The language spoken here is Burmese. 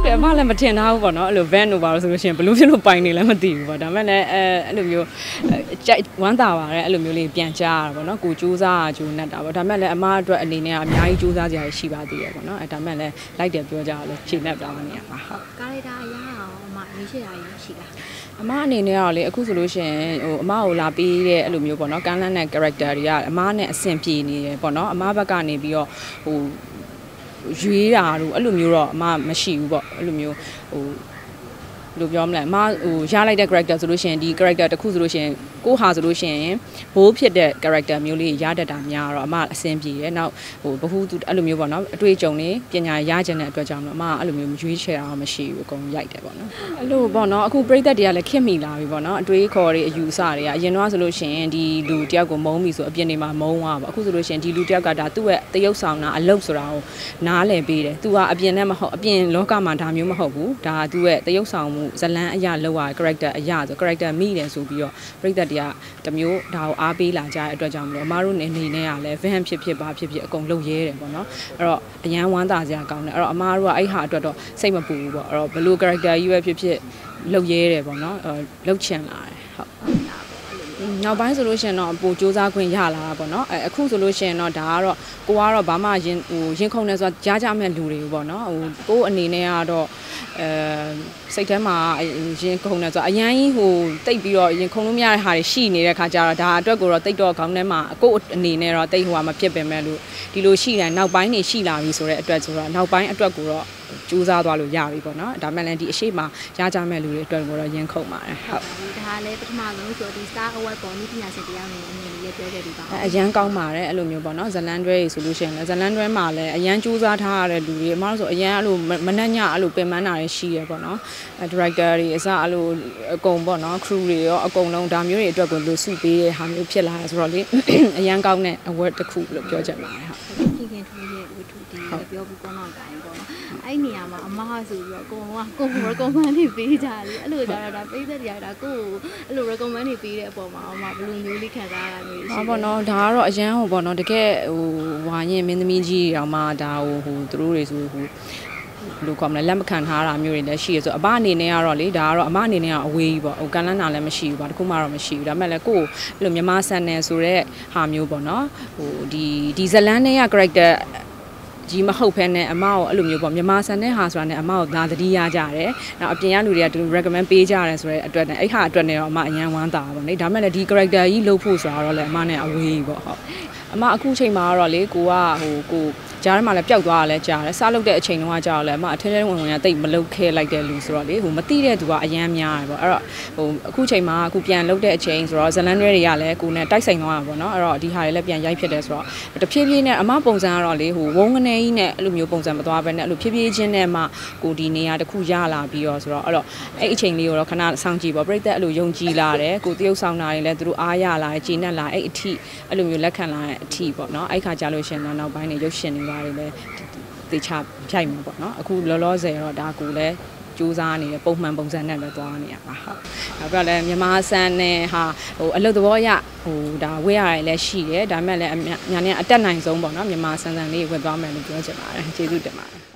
တယ်အမလည်းမထင်ထားဘူးပေါ့နော်အဲ့လို van တို့ပါလို့ဆိုလို့ရှိရင်ဘလို့ဖြစ်လို့ပိုင်နေလဲမသိဘူးပေါ့ဒါပေမဲ့လည်းအဲ့လိုမျိုးဝမ်းသာပါတယ်အဲ့လိုမျိုးလေးပြန်ကြားရတာပေါ့နော်ကိုကြိုးစားကြိုးနဲ့တာပေါ့ဒါပေမဲ့လည်းအမအတွက်အနေနဲ့အများကြီးကြိုးစားကြရရှိပါသေးတယ်ပေါ့နော်ဒါပေမဲ့လည်းလိုက်တယ်ပြောကြရလို့ချိန်နဲ့ပြောင်းနေရမှာဟုတ်ကားရတာရအောင်အမရေးချရရရှိလားအမအနေနဲ့ကတော့လေအခုဆိုလို့ရှိရင်ဟိုအမကိုလာပေးတဲ့အဲ့လိုမျိုးပေါ့နော်ကန်းလန်းတဲ့ character တွေကအမနဲ့အဆင်ပြေနေတယ်ပေါ့နော်အမဘက်ကနေပြီးတော့ဟိုရွေးတာတို့အဲ့လိုမျိုးတော့အမမရှိဘူးပေါ့အဲ့လိုမျိုးဟိုလို့ပြောမလဲအမဟိုရလိုက်တဲ့ character ဆိုလို့ရှိရင်ဒီ character တစ်ခုဆိုလို့ရှိရင်ကိုဟာဆိုလို့ရှိရင်ဘိုးဖြစ်တဲ့ character မျိုးလေးရတတ်တာများတော့အမအဆင်ပြေတယ်နောက်ဟိုဘ ഹു သူအဲ့လိုမျိုးပေါ့နော်အတွေ့အကြုံတွေပညာရကျင်တဲ့အတွက်ကြောင့်တော့အမအဲ့လိုမျိုးရွေးချယ်တာမရှိဘူးအကုန်ရိုက်တယ်ပေါ့နော်အဲ့လိုပေါ့နော်အခုပြည်သက်တွေကလည်းခင်မိလာပြီပေါ့နော်အတွေးခေါ်တွေအယူဆတွေကအရင်တော့ဆိုလို့ရှိရင်ဒီလူတယောက်ကိုမုန်းပြီဆိုအပြင်နေမှာမုန်းသွားပါအခုဆိုလို့ရှိရင်ဒီလူတယောက်ကဒါသူ့ရဲ့တရုပ်ဆောင်တာအလုပ်ဆိုတာကိုနားလည်ပေးတယ်သူကအပြင်နဲ့မဟုတ်အပြင်လောကမှာဒါမျိုးမဟုတ်ဘူးဒါသူ့ရဲ့တရုပ်ဆောင်မှုဇလန်းအရာလောက်ရ character အရာဆို character မိတယ်ဆိုပြီးတော့ပြည်သက်တွေကတမျိုးဒါကိုအားပေးလာကြတဲ့အတွက်ကြောင့်မလို့အမားတို့နေနေနဲ့ကလည်း van ဖြစ်ပါဖြစ်အကုန်လုပ်ရဲတယ်ပေါ့နော်အဲ့တော့အရန်ဝမ်းသာစရာကောင်းတယ်အဲ့တော့အမားတို့ကအဲ့ဟာအတွက်တော့စိတ်မပူဘူးပေါ့အဲ့တော့ဘယ်လို character ကြီးပဲဖြစ်လုပ်ရဲတယ်ပေါ့နော်လုပ်ချင်လာတယ်ဟုတ်နောက်ပိုင်းဆိုလို့ရှိရင်တော့ပိုစူးစမ်းခွင့်ရလာတာပေါ့နော်အခုဆိုလို့ရှိရင်တော့ဒါကတော့ကိုကတော့ဘာမှရင်ခုန်နေဆိုတာကြားကြမဲ့လူတွေပေါ့နော်ကိုအနေနဲ့ကတော့စိတ်ထဲမှာရင်ခုန်နေဆိုတာအရန်ကြီးတိတ်ပြီးတော့ရင်ခုန်လို့မရတဲ့ဟာတွေရှိနေတဲ့ခါကျတော့ဒါအတွက်ကိုတော့တိတ်တော့ခေါင်းထဲမှာကိုအနေနဲ့တော့တိတ်မဖြစ်ပင်မဲ့လို့ဒီလိုရှိတယ်နောက်ပိုင်းနေရှိလာပြီဆိုတဲ့အတွက်ဆိုတော့နောက်ပိုင်းအတွက်ကိုတော့စူးစမ်းသွားလို့ရပြီပေါ့နော်ဒါမှလည်းဒီအရှိမရကြမဲ့လူတွေအတွက်ကိုတော့ရင်ခုန်ပါတယ်ဟုတ်ဒါလည်းပထမဆုံးဆိုဒီ Star Award ပေါ်နိပညာရှင်တရားနဲ့အမြင်လေးပြောခဲ့ပြီးပါအရန်ကောင်းပါတယ်အဲ့လိုမျိုးပေါ့နော်ဇလန်တွဲဆိုလို့ရှိရင်လည်းဇလန်တွဲမှာလည်းအရန်စူးစမ်းထားရတဲ့လူတွေအမှဆိုအရန်အဲ့လိုမနှက်ညအဲ့လိုပင်ပန်းတာတွေရှိရပေါ့နော်director တွေအစအဲ့လိုအကုန်ပေါ့နော် crew တွေရောအကုန်လုံးဒါမျိုးတွေအတွက်ကိုလူစုပေးတဲ့ဟာမျိုးဖြစ်လာတယ်ဆိုတော့လေအရန်ကောင်းတဲ့ award တစ်ခုလို့ပြောချင်ပါတယ်ဟုတ်ခင်ထူးရဲ့ဝတ္ထုတီပြောပြီးကောင်းတော့တိုင်းပေါ့နော်အဲ့နေရာမှာအမဟာဆိုပြီးတော့အကုန်လုံးကကိုယ် recommend တွေပေးကြတယ်အဲ့လိုကြတော့ဒါပိတ်သက်တွေကဒါကိုယ်အဲ့လို recommend တွေပေးတဲ့အပေါ်မှာအမဘယ်လိုမျိုးလေးခံစားရတာမျိုးရှိလဲပေါ့နော်ဒါကတော့အရန်ပေါ့နော်တကယ်ဝါရင်မင်းသမီးကြီးတောင်မှဒါသူတို့တွေဆိုလို့ကောမလဲလက်မခံထားတာမျိုးတွေလည်းရှိရဆိုအဘအနေနဲ့ကတော့လေဒါကတော့အမအနေနဲ့ကအဝေးကြီးပေါ့ကန်လန်းတာလည်းမရှိဘူးပါတခုမှတော့မရှိဘူးဒါပေမဲ့လည်းကိုယ်အဲ့လိုမြန်မာဆန်နယ်ဆိုတဲ့ဟာမျိုးပေါ့နော်ဒီဇလန်းနဲ့က character ကြီးမဟုတ်ဖ ೇನೆ အမကိုအဲ့လိုမျိုးပေါ့မြန်မာဆန်တဲ့ဟာဆိုတာနဲ့အမကိုဒါသတိရကြတယ်။နောက်အပြင်ကလူတွေကသူ recommend ပေးကြရတယ်ဆိုတဲ့အတွက်နဲ့အဲ့ဟာအတွက်နဲ့တော့အမအញ្ញံဝမ်းသာပါပေါ့။ဒါပေမဲ့လည်းဒီ character ကြီးလုပ်ဖို့ဆိုတာတော့လည်းအမနဲ့အဝေးပေါ့ဟုတ်။အမအခုချိန်မှာတော့လေကိုကြားထဲမှာလည်းပျောက်သွားတာလည်းကြားတယ်။စားလုပ်တဲ့အချိန်တုန်းကကြားတော့လည်းအမအထဲထဲဝင်ကတိတ်မလုပ်ခဲလိုက်တဲ့လူဆိုတော့လေမသိတဲ့သူကအញ្ញံများတယ်ပေါ့။အဲ့တော့အခုချိန်မှာအခုပြန်လုပ်တဲ့အချိန်ဆိုတော့ဇလန်တွဲတွေကလည်းကိုနဲ့တိုက်ဆိုင်သွားတာပေါ့နော်။အဲ့တော့ဒီဟာတွေလည်းပြန်ရိုက်ဖြစ်တယ်ဆိုတော့တဖြည်းဖြည်းနဲ့အမပုံစံကတော့လေဝုန်းကနေကြီးနဲ့အဲ့လိုမျိုးပုံစံမသွားဘဲနဲ့အဲ့လိုဖြည်းဖြည်းချင်းနဲ့မှကိုဒီနေရာတစ်ခုရလာပြီးတော့ဆိုတော့အဲ့တော့အဲ့အချိန်လေးကိုတော့ခဏစောင့်ကြည့်ပေါ့ပြိတ္တအဲ့လိုယုံကြည်လာတယ်ကိုတရုပ်ဆောင်တာတွေလည်းသူတို့အားရလာတယ်ကျေနပ်လာအဲ့အထိအဲ့လိုမျိုးလက်ခံလာတဲ့အထိပေါ့နော်အဲ့ခါကြလို့ရှင်တော့နောက်ပိုင်းနေရုပ်ရှင်တွေပါတယ်လည်းတေချာဖြိုက်မှာပေါ့နော်အခုလောလောဆယ်တော့ဒါကိုလည်းစူးစမ်းနေတယ်ပုံမှန်ပုံစံနဲ့ပဲသွားနေရမှာဟုတ်နောက်ပြီးတော့လည်းမြန်မာဆန်နဲ့ဟာအလုပ်သဘောရဒါဝေးရတယ်လည်းရှိတယ်ဒါပေမဲ့လည်းညာနေအတက်နိုင်ဆုံးပေါ့နော်မြန်မာဆန်လေးဝယ်သွားမယ်လို့ပြောချင်ပါတယ်ကျေးဇူးတင်ပါတယ်